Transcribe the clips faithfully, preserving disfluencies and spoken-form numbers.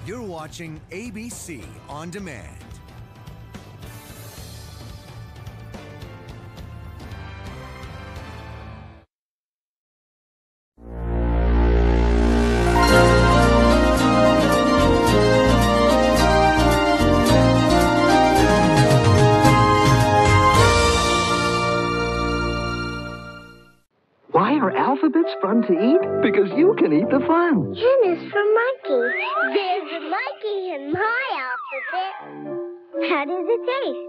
You're watching A B C On Demand. Why are alphabets fun to eat? Because you can eat the fun. N is for monkey. There's a monkey in my alphabet. How does it taste?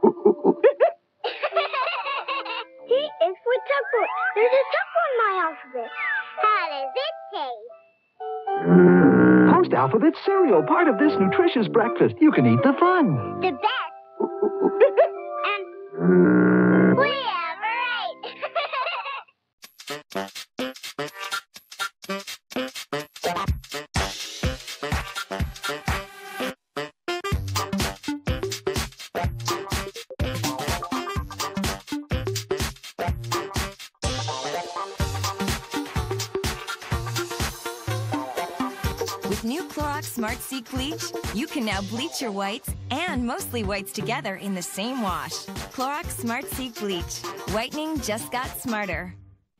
T is for tugboat. There's a tugboat in my alphabet. How does it taste? Post-alphabet cereal, part of this nutritious breakfast. You can eat the fun. The best. And we ever ate. With new Clorox Smart Seek Bleach, you can now bleach your whites and mostly whites together in the same wash. Clorox Smart Seek Bleach. Whitening just got smarter.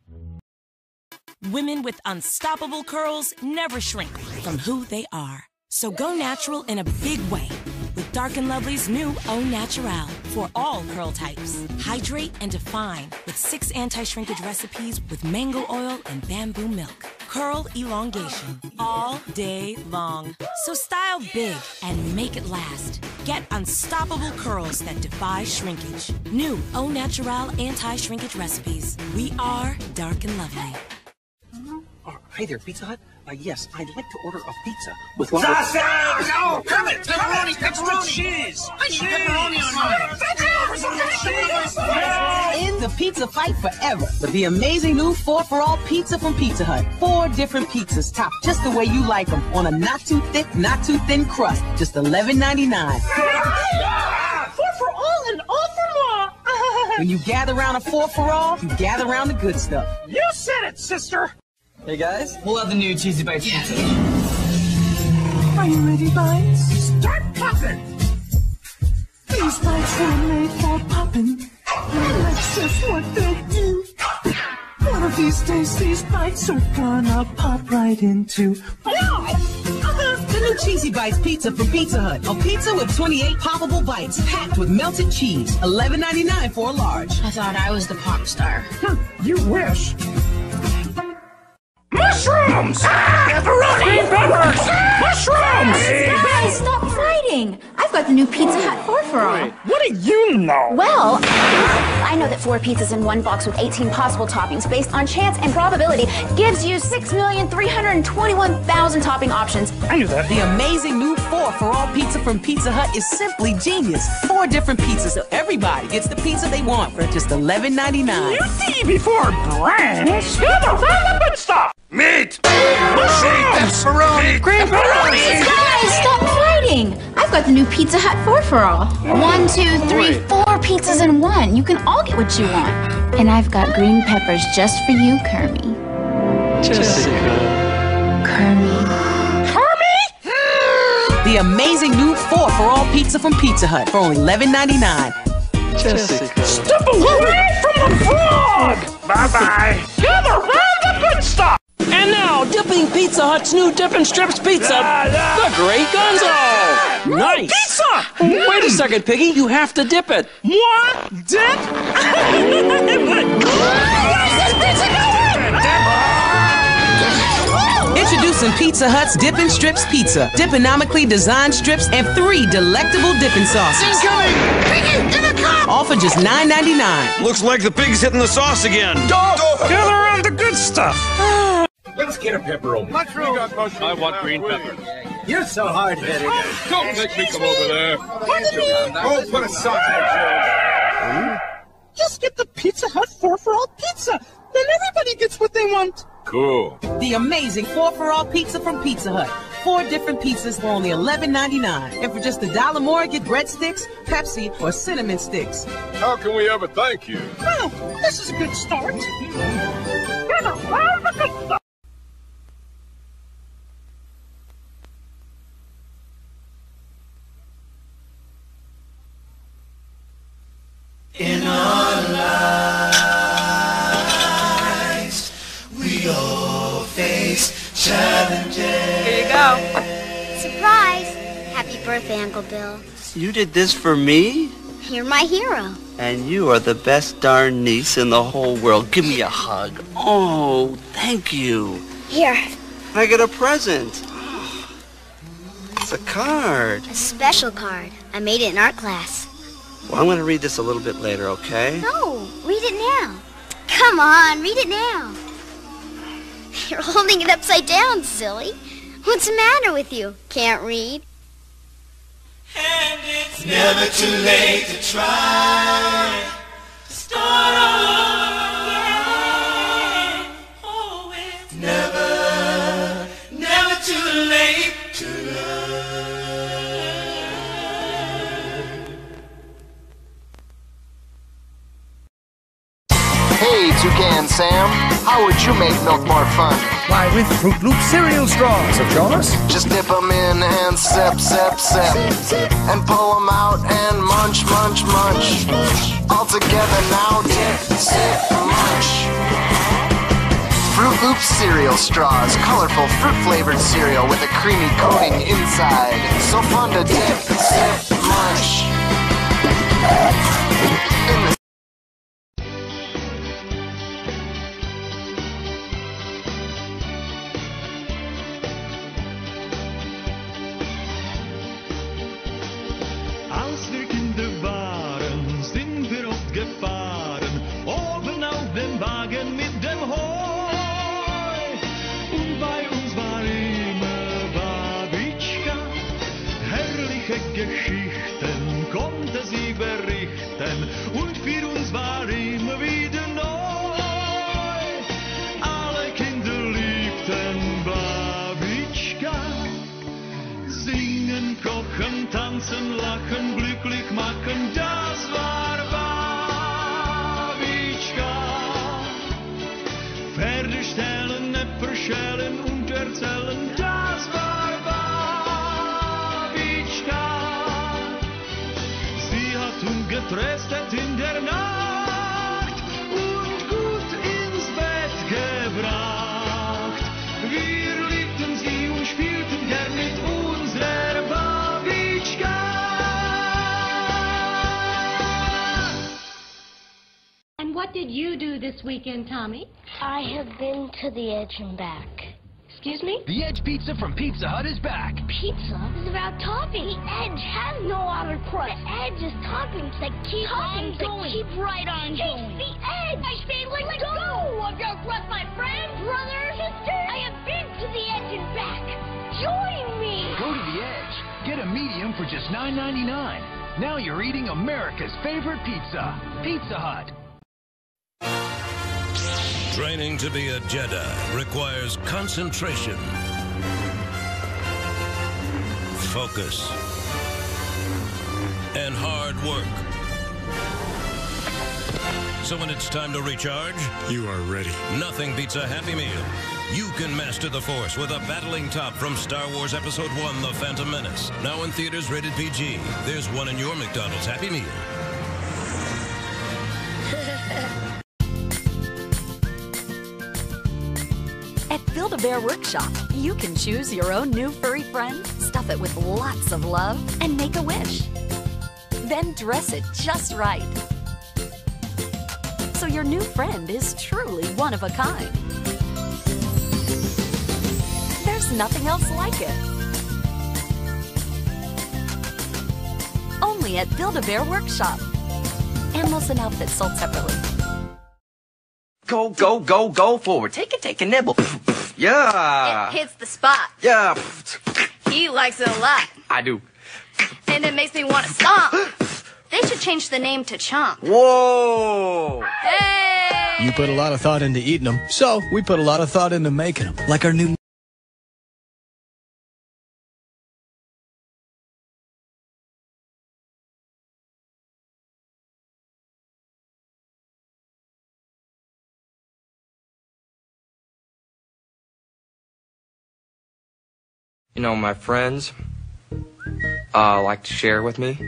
Women with unstoppable curls never shrink from who they are. So go natural in a big way with Dark and Lovely's new Au Naturel for all curl types. Hydrate and define with six anti-shrinkage recipes with mango oil and bamboo milk. Curl elongation all day long. So style big and make it last. Get unstoppable curls that defy shrinkage. New Au Naturel anti-shrinkage recipes. We are Dark and Lovely. Oh, hi there, Pizza Hut. Uh, yes, I'd like to order a pizza with one. Sausage! No, Kermit! Pepperoni! Pepperoni! Cheese! I need pepperoni on mine! In the pizza fight forever with the amazing new four for all pizza from Pizza Hut. Four different pizzas topped just the way you like them on a not too thick, not too thin crust. Just eleven ninety-nine. Four for all and all for more! When you gather around a four for all, you gather around the good stuff. You said it, sister! Hey guys, we'll have the new Cheesy Bites pizza. Are you ready, Bites? Start popping! These bites were made for popping. That's just what they do. One of these days, these bites are gonna pop right into. The new Cheesy Bites pizza from Pizza Hut. A pizza with twenty-eight poppable bites, packed with melted cheese. eleven ninety-nine for a large. I thought I was the pop star. You wish. Mushrooms! Ah! Pepperoni! Green peppers! Ah! Mushrooms! Guys, stop fighting! I've got the new Pizza Hut four for all. What do you know? Well, I know that four pizzas in one box with eighteen possible toppings based on chance and probability gives you six million three hundred twenty-one thousand topping options. I knew that. The amazing new four for all pizza from Pizza Hut is simply genius. Four different pizzas so everybody gets the pizza they want for just eleven ninety-nine. You see before brands. Gather round the good stuff. Meat! Mushrooms! Pepperoni! Green pepperoni! Guys, stop fighting! I've got the new Pizza Hut four for all. One, two, three, four pizzas in one. You can all get what you want. And I've got green peppers just for you, Kermie. Jessica. Kermie. Kermie? The amazing new four for all pizza from Pizza Hut for only eleven ninety-nine. Jessica. Step away from the frog! Bye-bye. Gather round the good stuff! And now, dipping Pizza Hut's new Dippin' Strips pizza, the Great Gonzo! Nice! Pizza! Wait a second, Piggy, you have to dip it. What? Dip? Introducing Pizza Hut's Dippin' Strips Pizza. Dipponomically designed strips and three delectable dipping sauces. Incoming! Piggy, in a cup! All for just nine ninety-nine. Looks like the pig's hitting the sauce again. Gather around the good stuff. Let's get a pepperoni. Mushroom. I want green pepper. You're so hard-headed. Don't make me come over there. Oh, put a sausage. Just get the Pizza Hut four for all pizza. Then everybody gets what they want. Cool. The amazing four for all pizza from Pizza Hut. Four different pizzas for only eleven ninety-nine. And for just a dollar more, get breadsticks, Pepsi, or cinnamon sticks. How can we ever thank you? Well, this is a good start. Gather round the good stuff. Here you go. Surprise! Happy birthday, Uncle Bill. You did this for me? You're my hero. And you are the best darn niece in the whole world. Give me a hug. Oh, thank you. Here. I get a present. Oh, it's a card. A special card. I made it in art class. Well, I'm going to read this a little bit later, okay? No, read it now. Come on, read it now. You're holding it upside down, silly. What's the matter with you? Can't read? And it's never too late to try. Start all again. Oh, it's never, never too late to learn. Hey, Toucan Sam, how would you make milk more fun? Why, with Fruit Loop cereal straws, of course. Just dip them in and sip, sip, sip. And pull them out and munch, munch, munch. All together now, dip, sip, munch. Fruit Loop cereal straws. Colorful fruit-flavored cereal with a creamy coating inside. So fun to dip, sip, munch. In the Als wir Kinder waren, sind wir oft gefahren, oben auf dem Wagen mit dem Heu. Und bei uns war immer Babitschka, herrliche Geschichten konnte sie berichten. Und für uns war immer wieder neu. Alle Kinder liebten Babitschka. Singen, kochen, tanzen, lachen, glücklich machen, das war Babitschka. Pferde stellen, Äpfel schälen und erzählen, das war Babitschka. Sie hat uns getröstet in der Nacht und gut ins Bett gebracht. Wir liebten sie und spielten gern mit unserer Babitschka. And what did you do this weekend, Tommy? I have been to the Edge and back. Excuse me? The Edge Pizza from Pizza Hut is back. Pizza is about topping. The Edge has no outer crust. The Edge is toppings that keep toppings that keep right on going. It's the Edge. I say, let, let go. go of your crust, my friend, brother, sister. I have been to the Edge and back. Join me. Go to the Edge. Get a medium for just nine ninety-nine. Now you're eating America's favorite pizza, Pizza Hut. Training to be a Jedi requires concentration, focus, and hard work. So when it's time to recharge, you are ready. Nothing beats a Happy Meal. You can master the Force with a battling top from Star Wars Episode one, The Phantom Menace. Now in theaters rated P G. There's one in your McDonald's Happy Meal. At Build-A-Bear Workshop, you can choose your own new furry friend, stuff it with lots of love, and make a wish. Then dress it just right, so your new friend is truly one of a kind. There's nothing else like it. Only at Build-A-Bear Workshop. Animals and outfits sold separately. Go, go, go, go forward. Take it, take a nibble. Yeah. It hits the spot. Yeah. He likes it a lot. I do. And it makes me want to stomp. They should change the name to Chomp. Whoa. Hey! You put a lot of thought into eating them, so we put a lot of thought into making them. Like our new... You know, my friends uh, like to share with me.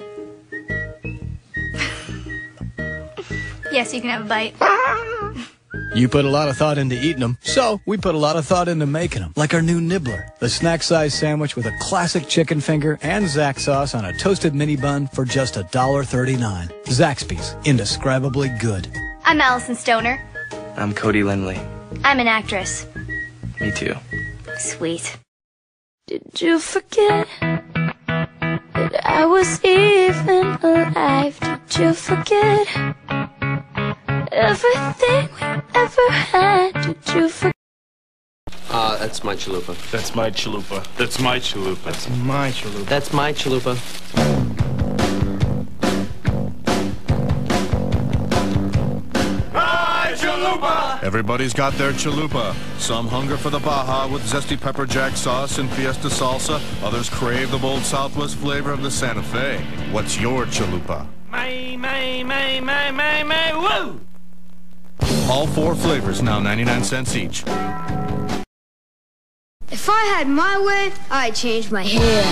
Yes, you can have a bite. You put a lot of thought into eating them, so we put a lot of thought into making them. Like our new Nibbler, the snack-size sandwich with a classic chicken finger and Zax sauce on a toasted mini bun for just one dollar thirty-nine. Zaxby's, indescribably good. I'm Allison Stoner. I'm Cody Lindley. I'm an actress. Me too. Sweet. Did you forget that I was even alive? Did you forget everything we ever had? Did you forget? Uh, that's my chalupa. That's my chalupa. That's my chalupa. That's my chalupa. That's my chalupa. Everybody's got their chalupa. Some hunger for the Baja with zesty pepper jack sauce and fiesta salsa. Others crave the bold Southwest flavor of the Santa Fe. What's your chalupa? May, may, may, may, may, may, woo! All four flavors now ninety-nine cents each. If I had my way, I'd change my hair.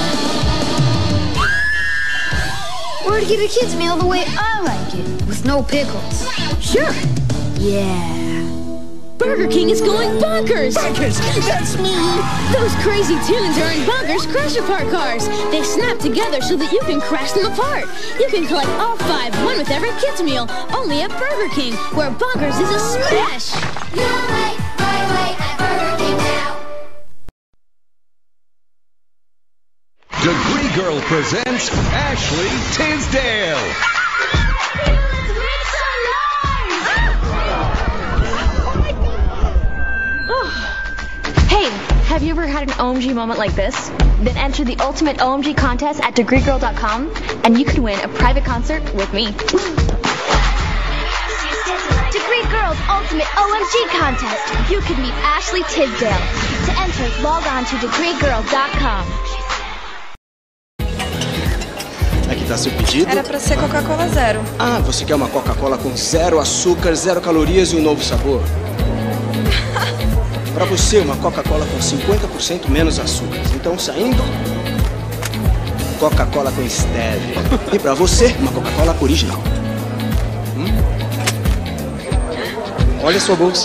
Or to get a kid's meal the way I like it, with no pickles. Sure. Yeah. Burger King is going bonkers! Bonkers! That's me! Those crazy tunes are in Bonkers Crash Apart cars. They snap together so that you can crash them apart. You can collect all five, one with every kid's meal, only at Burger King, where Bonkers is a smash! Your way, my way, at Burger King now. Degree Girl presents Ashley Tisdale. Hey, have you ever had an O M G moment like this? Then enter the ultimate O M G contest at degree girl dot com and you can win a private concert with me. Degree Girl's Ultimate O M G Contest. You can meet Ashley Tisdale. To enter, log on to degree girl dot com. Aqui tá seu pedido. Era pra ser Coca-Cola zero. Ah, você quer uma Coca-Cola com zero açúcar, zero calorias e um novo sabor? Para você, uma Coca-Cola com cinquenta por cento menos açúcar. Então, saindo, Coca-Cola com stevia. E para você, uma Coca-Cola original. Hum? Olha a sua bolsa.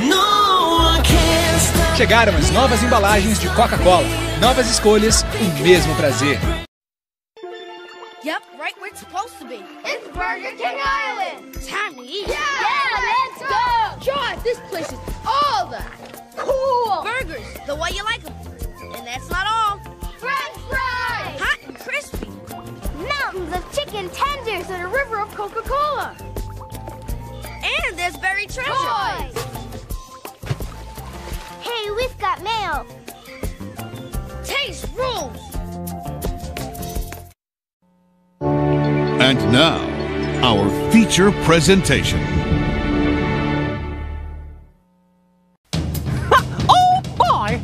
Chegaram as novas embalagens de Coca-Cola. Novas escolhas, o mesmo prazer. Yep, right where it's supposed to be. It's Burger King Island. Time to eat. Yeah, Yeah, let's go! God, this place is all that. Cool. Burgers, the way you like them. And that's not all. French fries. Hot and crispy. Mountains of chicken tenders and a river of Coca-Cola. And there's buried treasure. Toys. Hey, we've got mail. Taste rules. And now, our feature presentation. Oh, boy!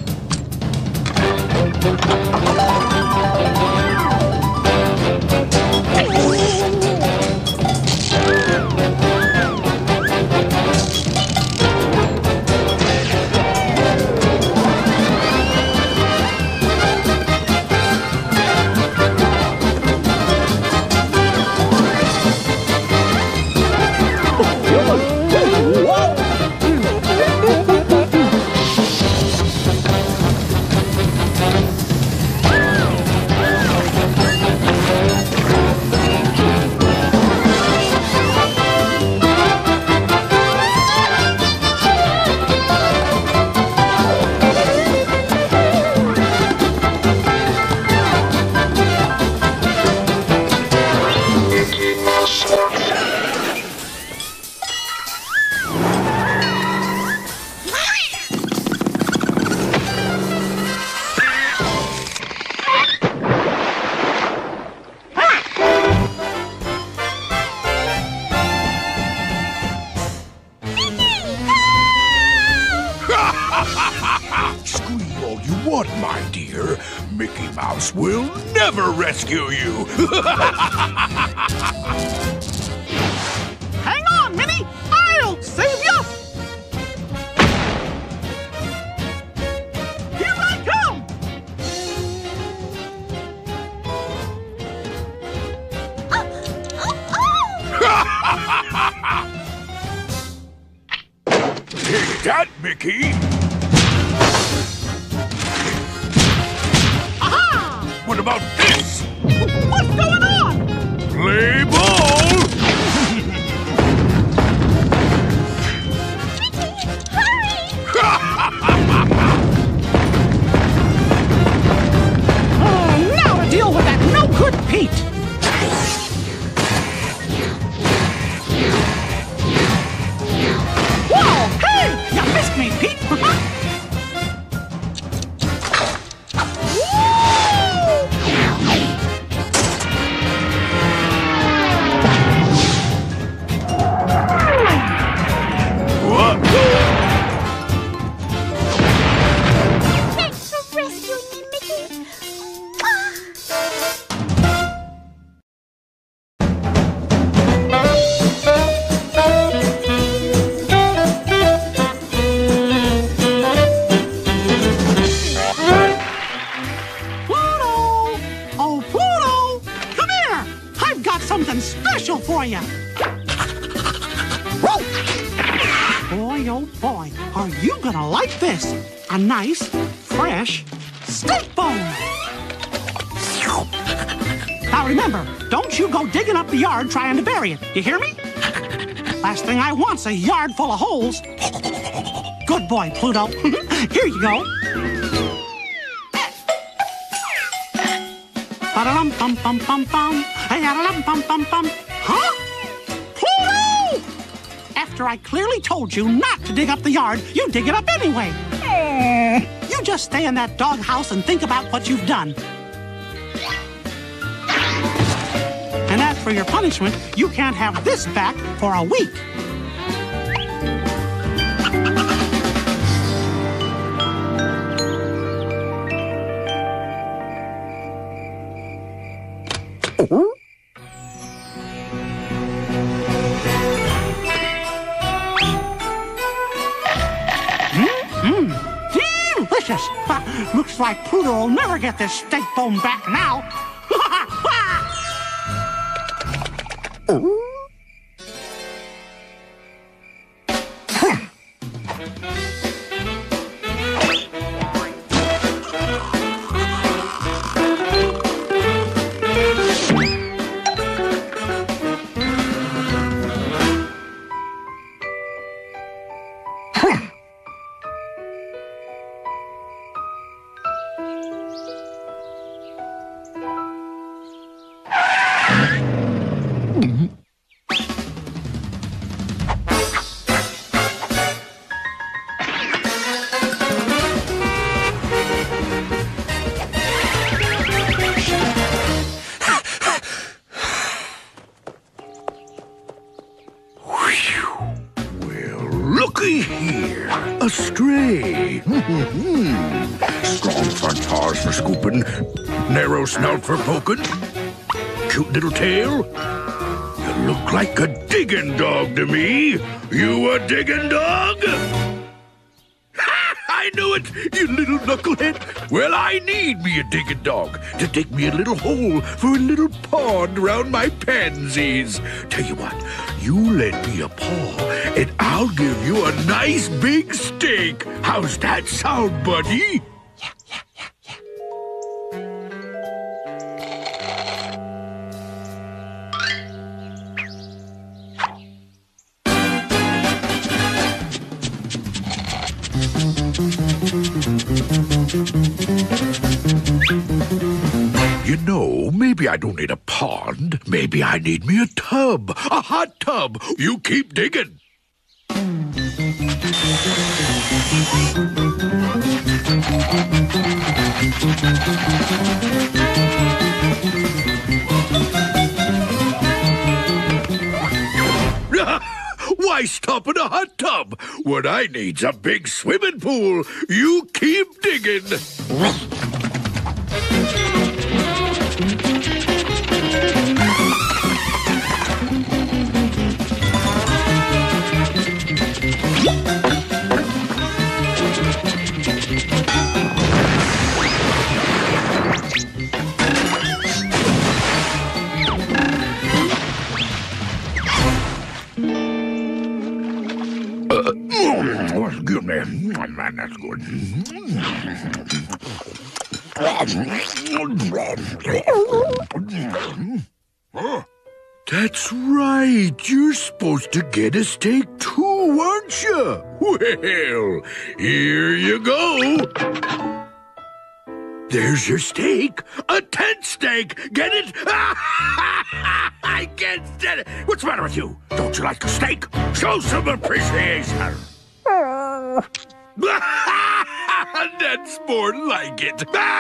Scream all you want, my dear. Mickey Mouse will never rescue you. Hang on, Minnie! I'll save you! Here I come! that, Mickey? Aha! What about this? What's going on? Play ball! Oh, now to deal with that no-good Pete! Whoa! Hey! You missed me, Pete! Thanks for rescuing me, Mickey. Pluto! Oh, Pluto! Come here! I've got something special for you! Boy, oh boy, are you gonna like this? A nice, fresh steak bone! Now remember, don't you go digging up the yard trying to bury it. You hear me? Last thing I want's a yard full of holes. Good boy, Pluto. Here you go. Ba-da-dum, bum, bum, bum, bum. Hey-ya-da-dum, bum, bum, bum. Huh? Pluto! After I clearly told you not to dig up the yard, you dig it up anyway. You just stay in that doghouse and think about what you've done. And as for your punishment, you can't have this back for a week. Mm-hmm. Delicious. Ha, looks like Pluto will never get this steak bone back now. Looky here, a stray. Strong front paws for scooping, narrow snout for poking, cute little tail. You look like a digging dog to me. You a digging dog? Ha! I knew it, you little knucklehead. Well, I need me a digging dog to dig me a little hole for a little pond around my pansies. Tell you what, you lend me a paw and I'll give you a nice big steak. How's that sound, buddy? You know, maybe I don't need a pond. Maybe I need me a tub. A hot tub. You keep digging. Why stop in a hot tub? What I need's a big swimming pool. You keep digging. Oh, excuse me. Oh, man, that's good. Oh, that's right. You're supposed to get a steak too, aren't you? Well, here you go. There's your steak. A tent steak. Get it? I can't stand it. What's the matter with you? Don't you like a steak? Show some appreciation. That's more like it.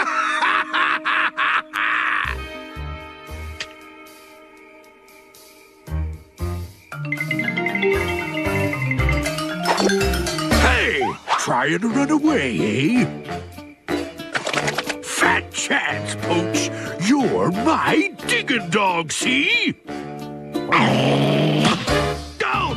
Hey, trying to run away, eh? Fat chance, Pooch. You're my digging dog, see? Go!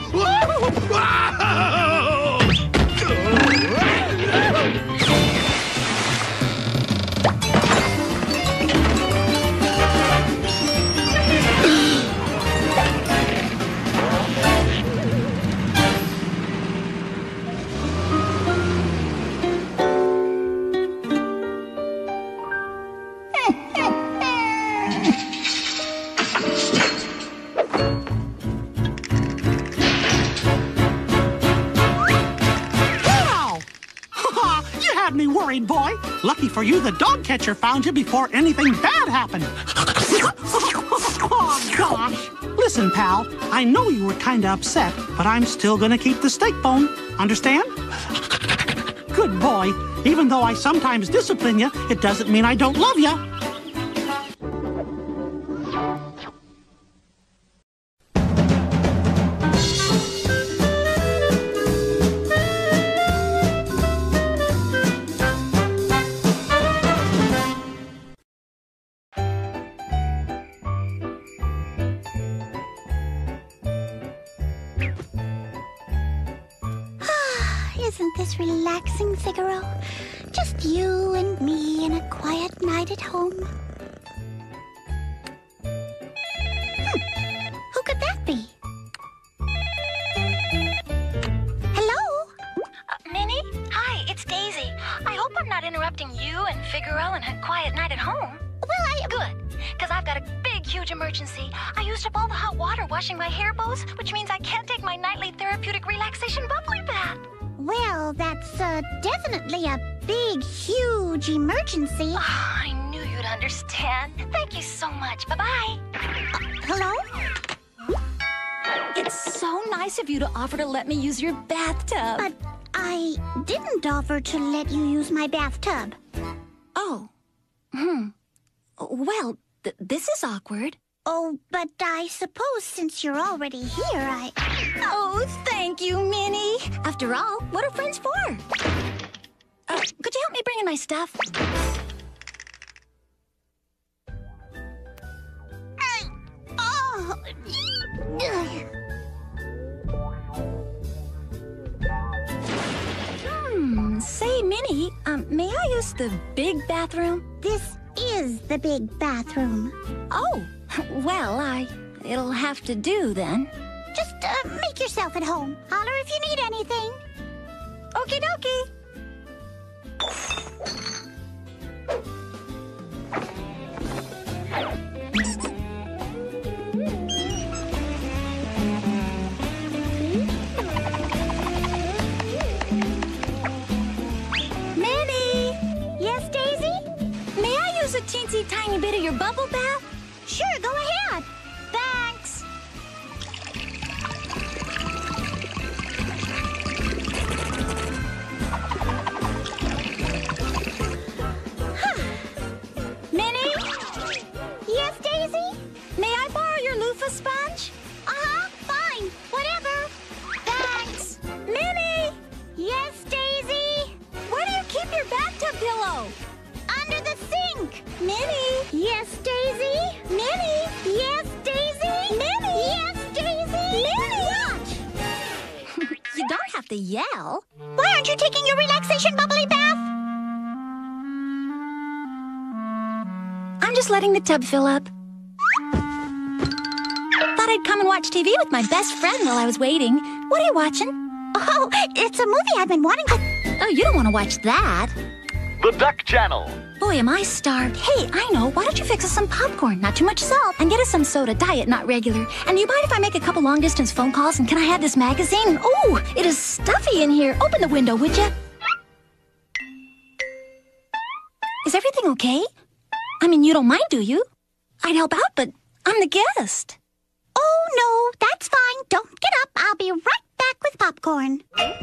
Me worried, boy. Lucky for you, the dog catcher found you before anything bad happened. Oh, gosh. Listen, pal, I know you were kind of upset, but I'm still gonna keep the steak bone. Understand? Good boy. Even though I sometimes discipline you, it doesn't mean I don't love you. Isn't this relaxing, Figaro? Just you and me and a quiet night at home. Hmm. Who could that be? Hello? Uh, Minnie? Hi, it's Daisy. I hope I'm not interrupting you and Figaro and a quiet night at home. Well, I... Good, because I've got a big, huge emergency. I used up all the hot water washing my hair bows, which means I can't take my nightly therapeutic relaxation bubbly bath. Well, that's uh, definitely a big, huge emergency. Oh, I knew you'd understand. Thank you so much. Bye-bye. Uh, hello? It's so nice of you to offer to let me use your bathtub. But I didn't offer to let you use my bathtub. Oh. Hmm. Well, th this is awkward. Oh, but I suppose since you're already here, I... Oh, thank you, Minnie. After all, what are friends for? Uh, could you help me bring in my stuff? Oh! Hmm, say, Minnie, um, may I use the big bathroom? This is the big bathroom. Oh, well, I... it'll have to do, then. Just uh, make yourself at home. Holler if you need anything. Okie dokie. Minnie! Yes, Daisy? May I use a teensy tiny bit of your bubble bath? Sure, go ahead. Thanks. Minnie? Yes, Daisy? May I borrow your loofah sponge? Uh-huh, fine. Whatever. Thanks. Minnie! Yes, Daisy? Where do you keep your bathtub pillow? Under the sink. Minnie! Yes, Daisy? Minnie! Yes, Daisy? Minnie! Yes, Daisy? Minnie! What? You don't have to yell. Why aren't you taking your relaxation bubbly bath? I'm just letting the tub fill up. Thought I'd come and watch T V with my best friend while I was waiting. What are you watching? Oh, it's a movie I've been wanting to... Oh, you don't want to watch that. The Duck Channel. Boy, am I starved. Hey, I know. Why don't you fix us some popcorn? Not too much salt. And get us some soda. Diet, not regular. And do you mind if I make a couple long-distance phone calls? And can I have this magazine? Oh, it is stuffy in here. Open the window, would you? Is everything okay? I mean, you don't mind, do you? I'd help out, but I'm the guest. Oh, no, that's fine. Don't get up. I'll be right back with popcorn.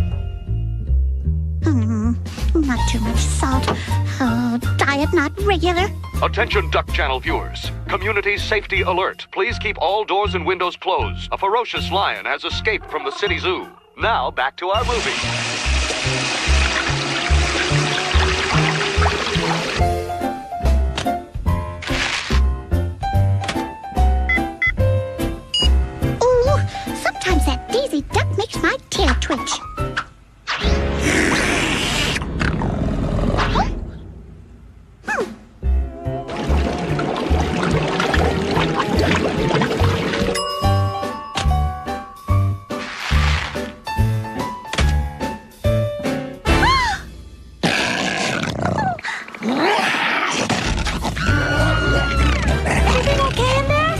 Hmm, not too much salt. Oh, diet not regular. Attention Duck Channel viewers. Community safety alert. Please keep all doors and windows closed. A ferocious lion has escaped from the city zoo. Now, back to our movie. Sometimes that Daisy Duck makes my tail twitch. Everything okay in there?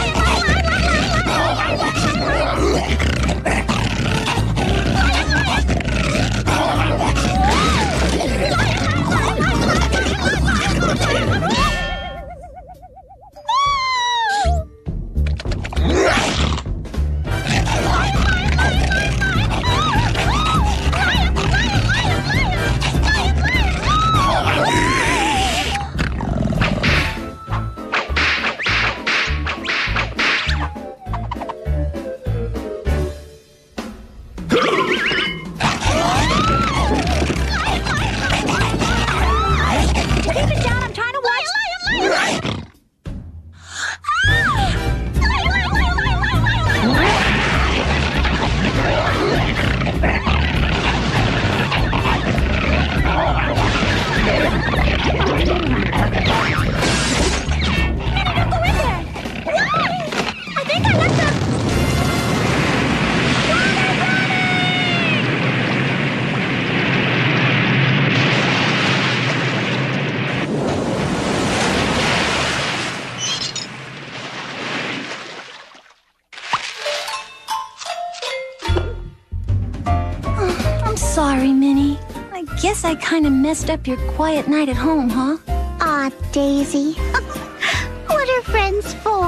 Sorry, Minnie. I guess I kind of messed up your quiet night at home, huh? Aw, Daisy. What are friends for?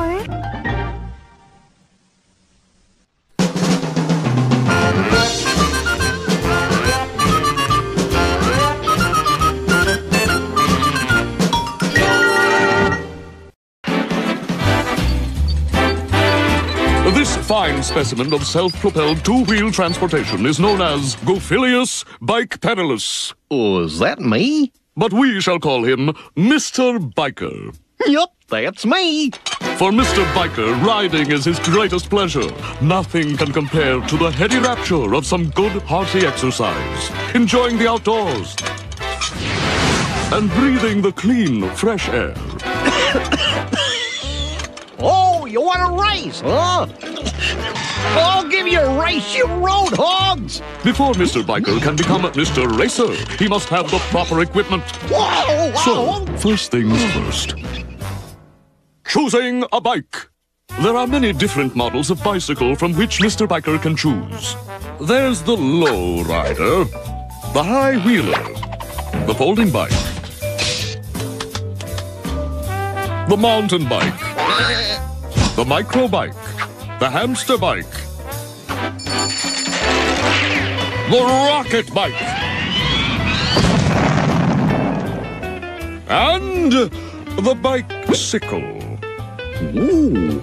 This fine specimen of self-propelled two-wheel transportation is known as Gophilius Bike-Pedalus. Oh, is that me? But we shall call him Mister Biker. Yup, that's me. For Mister Biker, riding is his greatest pleasure. Nothing can compare to the heady rapture of some good, hearty exercise. Enjoying the outdoors. And breathing the clean, fresh air. Oh, you want a race, huh? I'll give you a race, you road hogs! Before Mister Biker can become Mister Racer, he must have the proper equipment. Whoa, whoa. So, first things first. Choosing a bike. There are many different models of bicycle from which Mister Biker can choose. There's the low rider, the high wheeler, the folding bike, the mountain bike, the micro bike, the hamster bike, the rocket bike, and the bicycle. Ooh.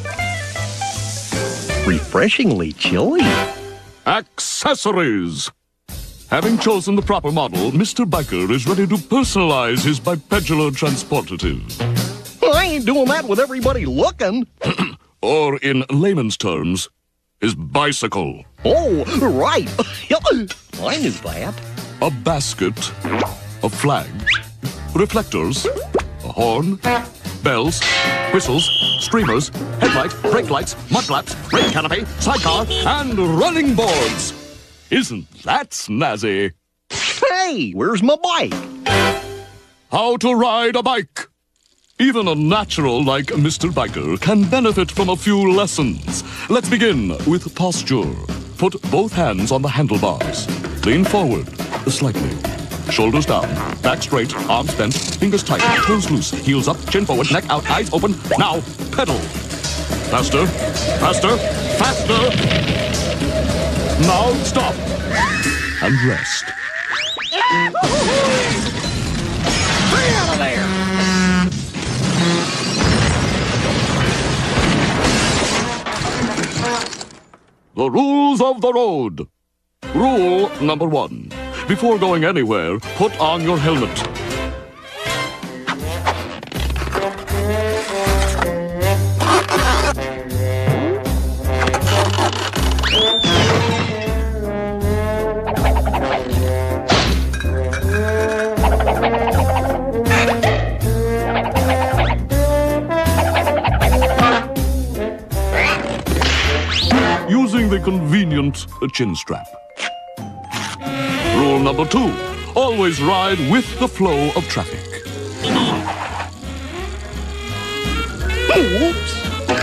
Refreshingly chilly. Accessories. Having chosen the proper model, Mister Biker is ready to personalize his bipedular transportative. I ain't doing that with everybody looking. Or in layman's terms, his bicycle. Oh, right. I knew that. A basket, a flag, reflectors, a horn, bells, whistles, streamers, headlight, brake lights, mud flaps, rain canopy, sidecar, and running boards. Isn't that snazzy? Hey, where's my bike? How to ride a bike. Even a natural like Mister Biker can benefit from a few lessons. Let's begin with posture. Put both hands on the handlebars. Lean forward, slightly. Shoulders down, back straight, arms bent, fingers tight, toes loose, heels up, chin forward, neck out, eyes open. Now, pedal. Faster, faster, faster. Now, stop. And rest. Get out of there! The rules of the road. Rule number one. Before going anywhere, put on your helmet. Using the convenient chin strap. Rule number two, always ride with the flow of traffic. Oops.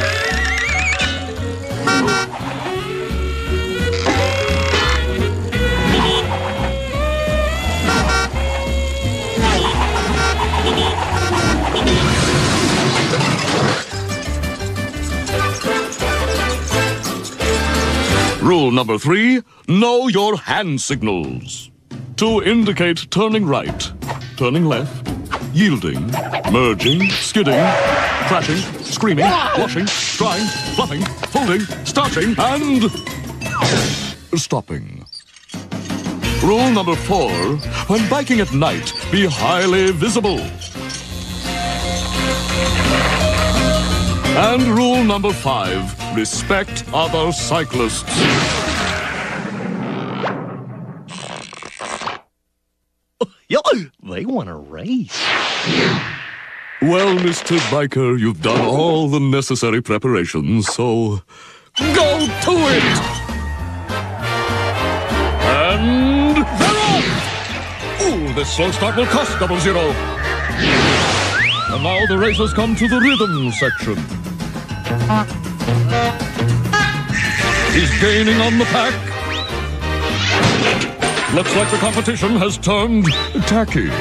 Rule number three, know your hand signals. To indicate turning right, turning left, yielding, merging, skidding, crashing, screaming, washing, drying, fluffing, folding, starting, and stopping. Rule number four, when biking at night, be highly visible. And rule number five, respect other cyclists. Yo, they want to race. Well, Mister Biker, you've done all the necessary preparations, so go to it! And they're off! Ooh, this slow start will cost double zero. And now the racers come to the rhythm section. He's gaining on the pack. Looks like the competition has turned tacky.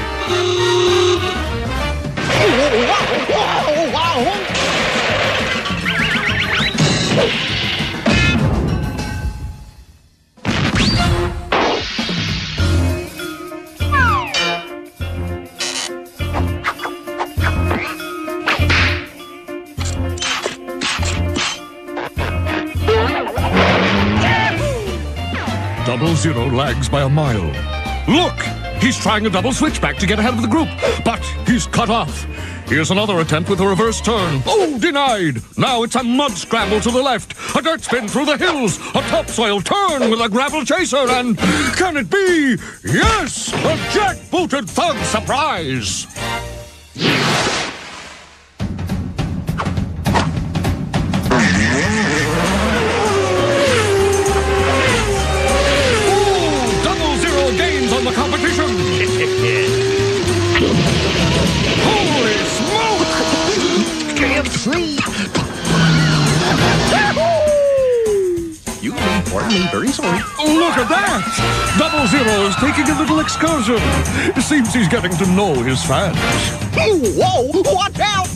Double Zero lags by a mile. Look! He's trying a double switchback to get ahead of the group, but he's cut off. Here's another attempt with a reverse turn. Oh, denied! Now it's a mud scramble to the left, a dirt spin through the hills, a topsoil turn with a gravel chaser, and can it be? Yes! A jackbooted thug surprise! The competition! Holy smoke! Can't see! You mean pardon me, very sorry. Look at that! Double Zero is taking a little excursion. It seems he's getting to know his fans. Whoa! Watch out!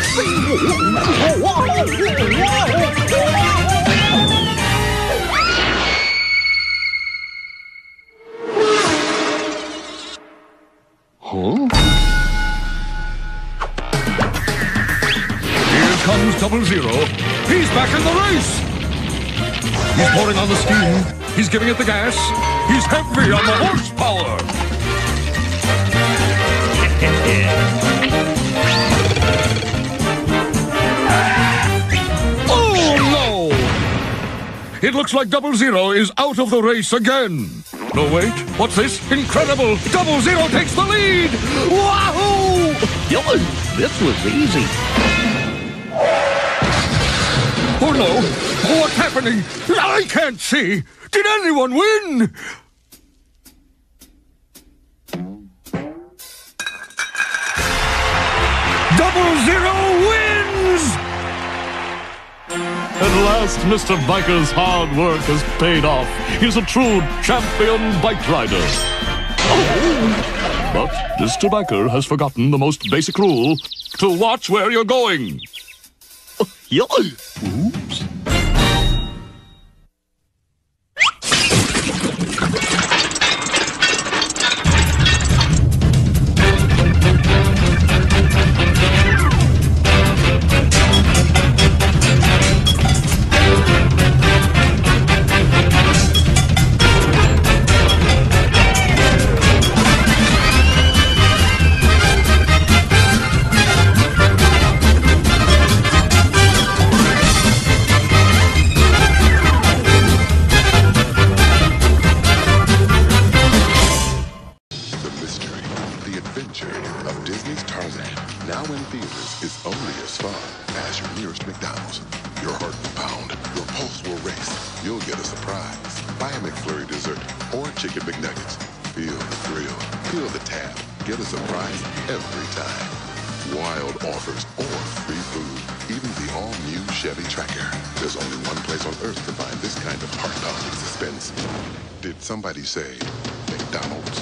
Huh? Here comes Double Zero. He's back in the race. He's pouring on the steam. He's giving it the gas. He's heavy on the horsepower. Oh, no! It looks like Double Zero is out of the race again. No, wait. What's this? Incredible! Double Zero takes the lead! Wahoo! Yo, this was easy. Oh no! What's happening? I can't see! Did anyone win? Double Zero wins! At last, Mister Biker's hard work has paid off. He's a true champion bike rider. Oh. But Mister Biker has forgotten the most basic rule: to watch where you're going. Oops. Somebody say McDonald's.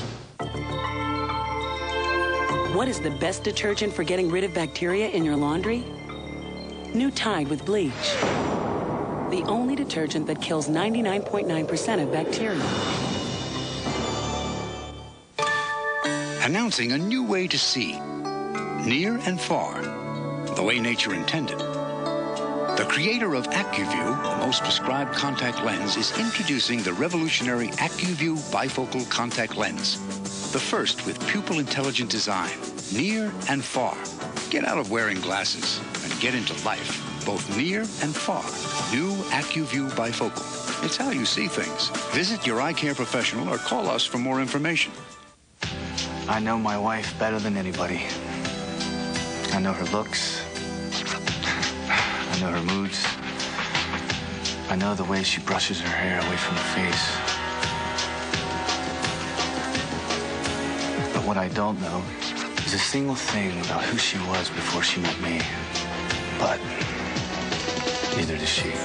What is the best detergent for getting rid of bacteria in your laundry? New Tide with bleach. The only detergent that kills ninety-nine point nine percent of bacteria. Announcing a new way to see, near and far, the way nature intended. The creator of AccuView, the most prescribed contact lens, is introducing the revolutionary AccuView bifocal contact lens. The first with pupil intelligent design, near and far. Get out of wearing glasses and get into life, both near and far. New AccuView bifocal. It's how you see things. Visit your eye care professional or call us for more information. I know my wife better than anybody. I know her looks. I know her moods. I know the way she brushes her hair away from her face. But what I don't know is a single thing about who she was before she met me. But neither does she.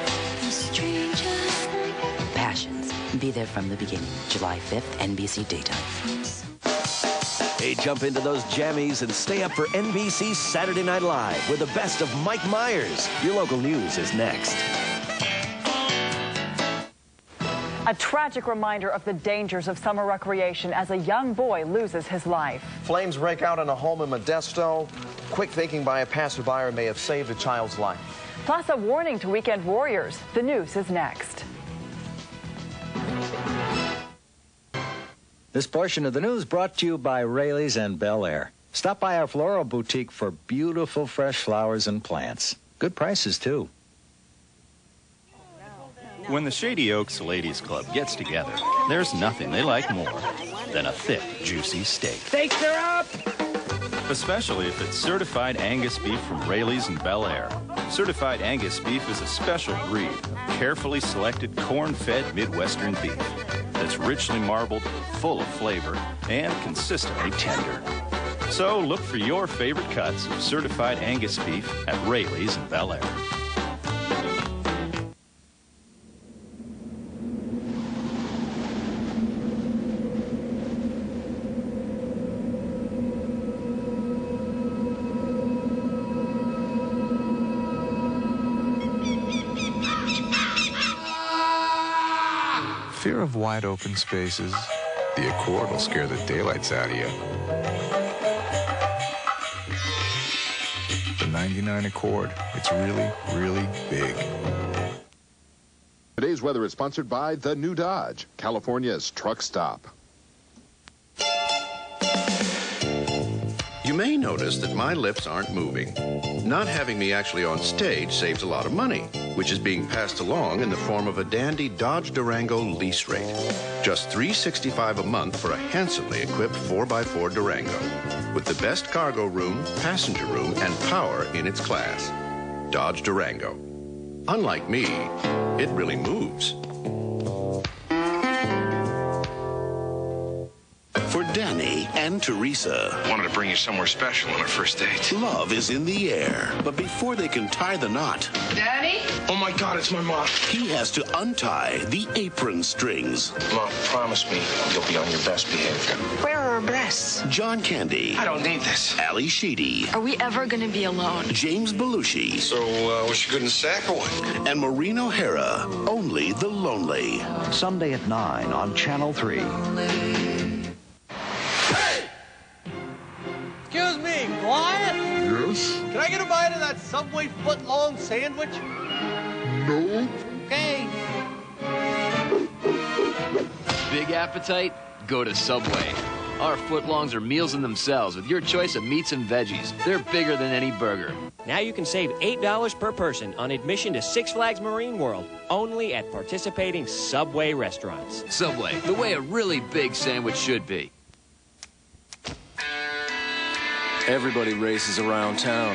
Passions. Be there from the beginning. July fifth, N B C Daytime. Hey, jump into those jammies and stay up for N B C Saturday Night Live with the best of Mike Myers. Your local news is next. A tragic reminder of the dangers of summer recreation as a young boy loses his life. Flames break out in a home in Modesto. Quick thinking by a passerby may have saved a child's life. Plus a warning to weekend warriors. The news is next. This portion of the news brought to you by Rayleigh's and Bel Air. Stop by our floral boutique for beautiful fresh flowers and plants. Good prices, too. When the Shady Oaks Ladies Club gets together, there's nothing they like more than a thick, juicy steak. Steaks are up! Especially if it's certified Angus beef from Rayleigh's and Bel Air. Certified Angus beef is a special breed, carefully selected corn-fed Midwestern beef that's richly marbled, full of flavor, and consistently tender. So look for your favorite cuts of certified Angus beef at Rayleigh's and Bel Air. Fear of wide open spaces. The Accord will scare the daylights out of you. The ninety-nine Accord. It's really, really big. Today's weather is sponsored by the new Dodge, California's truck stop. You may notice that my lips aren't moving. Not having me actually on stage saves a lot of money, which is being passed along in the form of a dandy Dodge Durango lease rate. Just three hundred sixty-five dollars a month for a handsomely equipped four by four Durango, with the best cargo room, passenger room, and power in its class. Dodge Durango. Unlike me, it really moves. For Danny and Teresa, Wanted to bring you somewhere special on our first date. love is in the air. But before they can tie the knot, Daddy? Oh my God, it's my mom. he has to untie the apron strings. Mom, promise me you'll be on your best behavior. Where are our breasts? John Candy. I don't need this. Ali Sheedy. Are we ever going to be alone? James Belushi. So, uh, was she good in the sack or what? And Maureen O'Hara. Only the Lonely. Sunday at nine on Channel three. Excuse me, quiet? Yes? Can I get a bite of that Subway foot-long sandwich? No? Okay. Big appetite? Go to Subway. Our footlongs are meals in themselves with your choice of meats and veggies. They're bigger than any burger. Now you can save eight dollars per person on admission to Six Flags Marine World, only at participating Subway restaurants. Subway, the way a really big sandwich should be. Everybody races around town.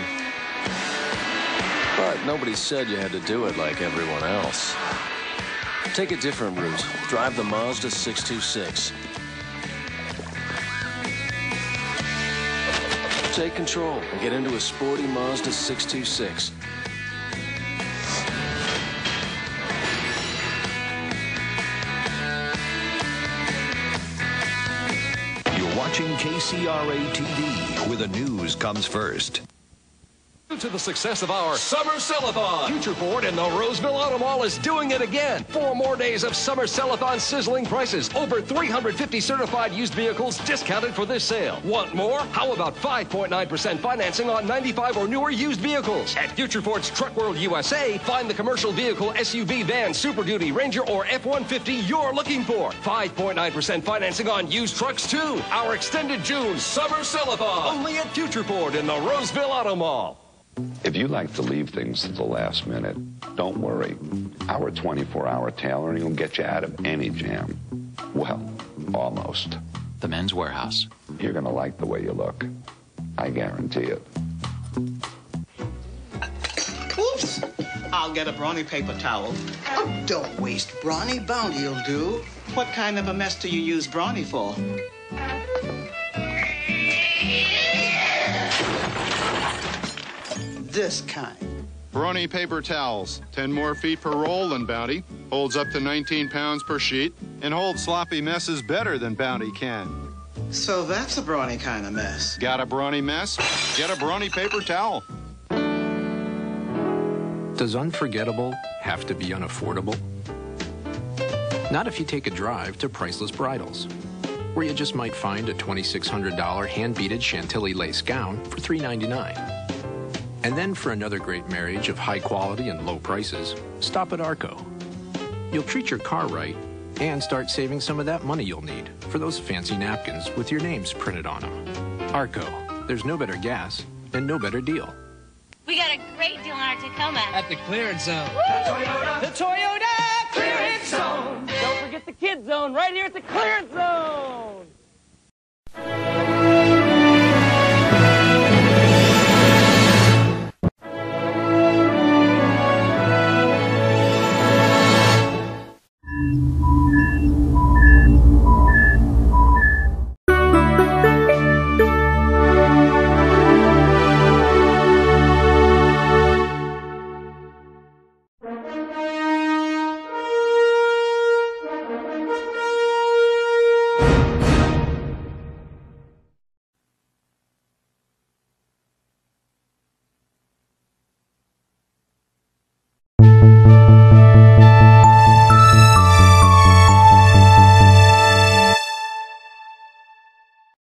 But nobody said you had to do it like everyone else. Take a different route. Drive the Mazda six two six. Take control and get into a sporty Mazda six two six. You're watching K C R A T V, where the news comes first. To the success of our Summer Sell-a-thon. Future Ford in the Roseville Auto Mall is doing it again. Four more days of Summer Sell-a-thon sizzling prices. Over three hundred fifty certified used vehicles discounted for this sale. Want more? How about five point nine percent financing on ninety-five or newer used vehicles? At Future Ford's Truck World U S A, find the commercial vehicle, S U V, van, Super Duty, Ranger, or F one fifty you're looking for. five point nine percent financing on used trucks, too. Our extended June Summer Sell-a-thon. Only at Future Ford in the Roseville Auto Mall. If you like to leave things to the last minute, don't worry. Our twenty-four hour tailoring will get you out of any jam. Well, almost. The Men's Warehouse. You're going to like the way you look. I guarantee it. Oops! I'll get a brawny paper towel. Oh, don't waste brawny. Bounty'll do. What kind of a mess do you use brawny for? This kind. Brawny paper towels. Ten more feet per roll than Bounty. Holds up to nineteen pounds per sheet. And holds sloppy messes better than Bounty can. So that's a brawny kind of mess. Got a brawny mess? Get a brawny paper towel. Does unforgettable have to be unaffordable? Not if you take a drive to Priceless Bridals, where you just might find a twenty-six hundred dollar hand-beaded Chantilly lace gown for three ninety-nine. And then for another great marriage of high quality and low prices, stop at Arco. You'll treat your car right and start saving some of that money you'll need for those fancy napkins with your names printed on them. Arco, there's no better gas and no better deal. We got a great deal on our Tacoma. At the clearance zone. The Toyota. The Toyota clearance zone. Don't forget the kids zone right here at the clearance zone.